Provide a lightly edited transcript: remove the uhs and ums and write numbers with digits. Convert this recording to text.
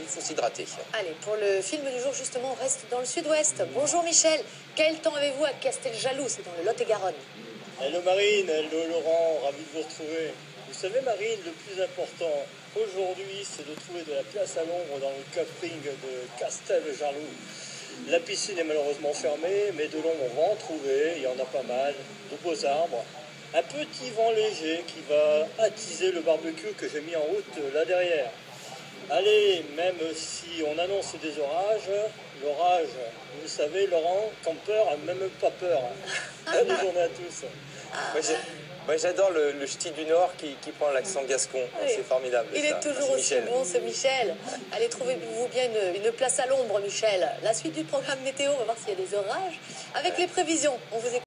il faut s'hydrater. Allez, pour le film du jour, justement, on reste dans le sud-ouest. Bonjour Michel, quel temps avez-vous à Casteljaloux? C'est dans le Lot-et-Garonne. Hello Marine, hello Laurent, ravi de vous retrouver. Vous savez Marine, le plus important aujourd'hui, c'est de trouver de la place à l'ombre dans le camping de Casteljaloux. La piscine est malheureusement fermée, mais de l'ombre on va en trouver, il y en a pas mal, de beaux arbres. Un petit vent léger qui va attiser le barbecue que j'ai mis en route là derrière. Allez, même si on annonce des orages, l'orage, vous le savez, Laurent, campeur n'a même pas peur. Bonne journée à tous. Moi, j'adore le ch'ti du Nord qui prend l'accent gascon. Oui. C'est formidable. Il est toujours aussi bon, ce Michel. Allez, trouvez-vous bien une place à l'ombre, Michel. La suite du programme météo, on va voir s'il y a des orages. Avec les prévisions, on vous écoute.